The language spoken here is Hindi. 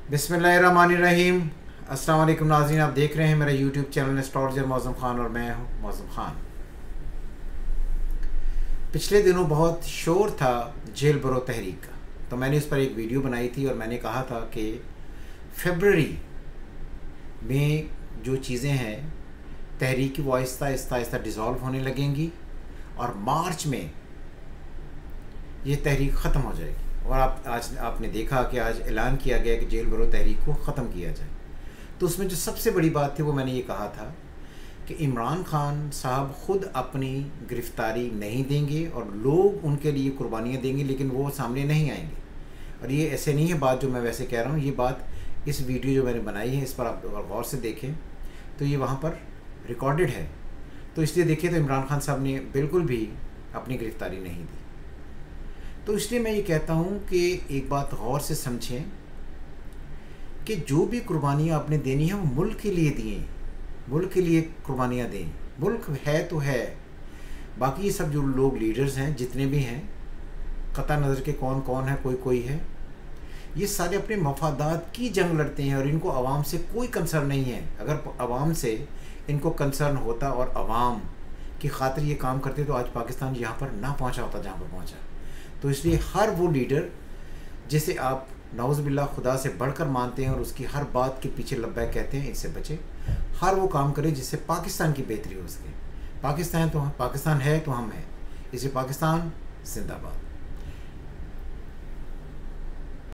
बिस्मिल्लाहिर्रहमानिर्रहीम। अस्सलाम वालेकुम नाज़रीन, आप देख रहे हैं मेरा YouTube channel astrologer Mauzam Khan और मैं हूं मौज़म ख़ान। पिछले दिनों बहुत शोर था जेल भरो तहरीक का, तो मैंने इस पर एक वीडियो बनाई थी और मैंने कहा था कि फरवरी में जो चीज़ें हैं तहरीक की वो आहिस्ता डिज़ोल्व होने लगेंगी और मार्च में ये तहरीक ख़त्म हो जाएगी। और आज आपने देखा कि आज ऐलान किया गया कि जेल भरो तहरीक को ख़त्म किया जाए। तो उसमें जो सबसे बड़ी बात थी वो मैंने ये कहा था कि इमरान खान साहब ख़ुद अपनी गिरफ़्तारी नहीं देंगे और लोग उनके लिए कुर्बानियाँ देंगे, लेकिन वो सामने नहीं आएंगे। और ये ऐसे नहीं है बात जो मैं वैसे कह रहा हूँ, ये बात इस वीडियो जो मैंने बनाई है इस पर आप गौर से देखें तो ये वहाँ पर रिकॉर्डेड है। तो इसलिए देखिए तो इमरान खान साहब ने बिल्कुल भी अपनी गिरफ़्तारी नहीं दी। तो इसलिए मैं ये कहता हूँ कि एक बात गौर से समझें कि जो भी कुर्बानियाँ आपने देनी है वो मुल्क के लिए दिए, मुल्क के लिए कुर्बानियाँ दें। मुल्क है तो है, बाकी ये सब जो लोग लीडर्स हैं जितने भी हैं, कता नज़र के कौन कौन है, कोई है, ये सारे अपने मफादात की जंग लड़ते हैं और इनको आवाम से कोई कंसर्न नहीं है। अगर आवाम से इनको कंसर्न होता और आवाम की खातिर ये काम करते तो आज पाकिस्तान यहाँ पर ना पहुँचा होता जहाँ पर पहुँचा। तो इसलिए हर वो लीडर जिसे आप नाउज़ बिल्लाह खुदा से बढ़कर मानते हैं और उसकी हर बात के पीछे लब्बैक कहते हैं, इससे बचे। हर वो काम करें जिससे पाकिस्तान की बेहतरी हो सके। पाकिस्तान है तो हम हैं, इसलिए पाकिस्तान जिंदाबाद।